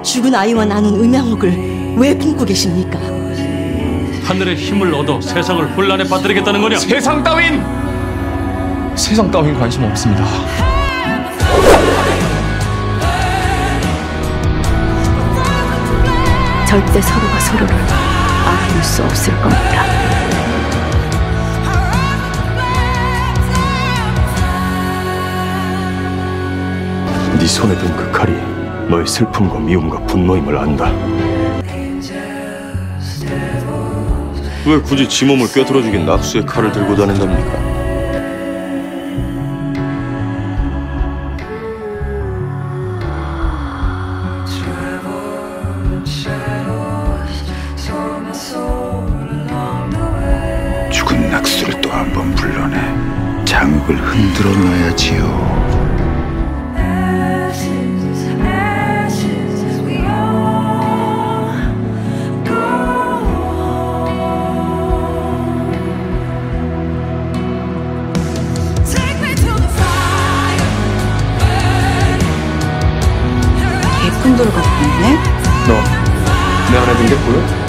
죽은 아이와 나눈 음양옥을 왜 품고 계십니까? 하늘의 힘을 얻어 세상을 혼란에 빠뜨리겠다는 거냐? 세상 따윈 관심 없습니다. 절대 서로가 서로를 알아볼 수 없을 겁니다. 네 손에 든 그 칼이 너의 슬픔과 미움과 분노임을 안다. 왜 굳이 지 몸을 꿰뚫어 죽인 낙수의 칼을 들고 다닌답니까? 죽은 낙수를 또 한 번 불러내 장흑을 흔들어 놔야지요. 예쁜 돌 갖고 있네? 너 내 안에 든 게 보여?